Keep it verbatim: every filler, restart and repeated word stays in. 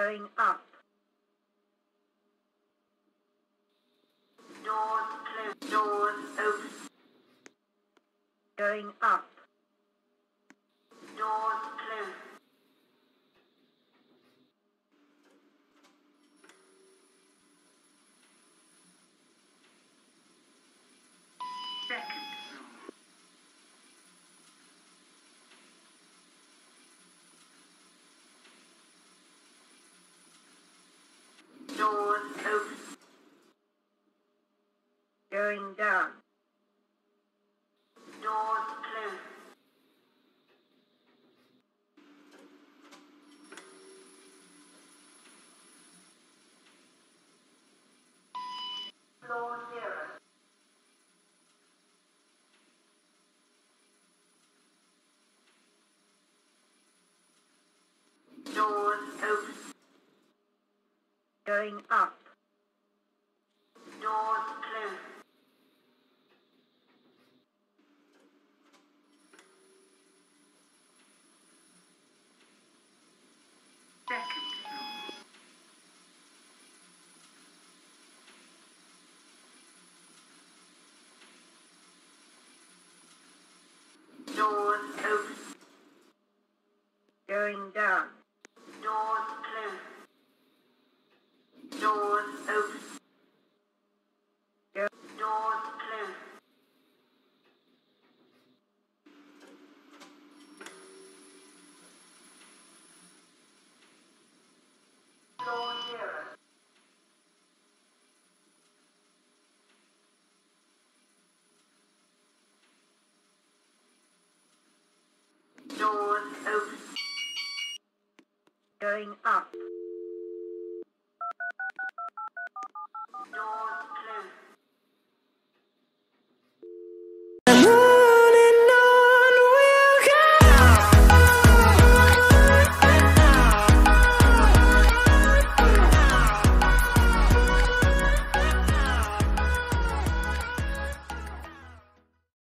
Going up. Doors closed. Doors open. Going up. Doors closed. Second floor. Doors open. Going down. Doors closed. Floor zero. Doors open. Going up. Doors closed. Second floor. Doors open. Going down. Doors closed. Doors open. Go. Doors closed. Floor zero. Doors open. Going up.